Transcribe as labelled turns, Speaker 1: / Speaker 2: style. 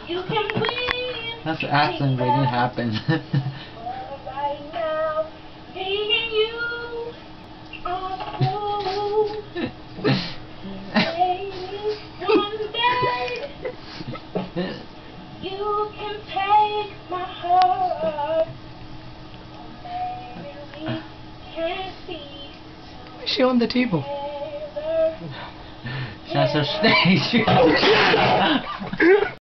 Speaker 1: You can breathe.
Speaker 2: That's the accent, but it didn't happen.
Speaker 1: Right now, me and you are cool. Maybe one day you can take my heart. Maybe we can be
Speaker 3: Is she on the table?
Speaker 1: together.
Speaker 2: That's her stage.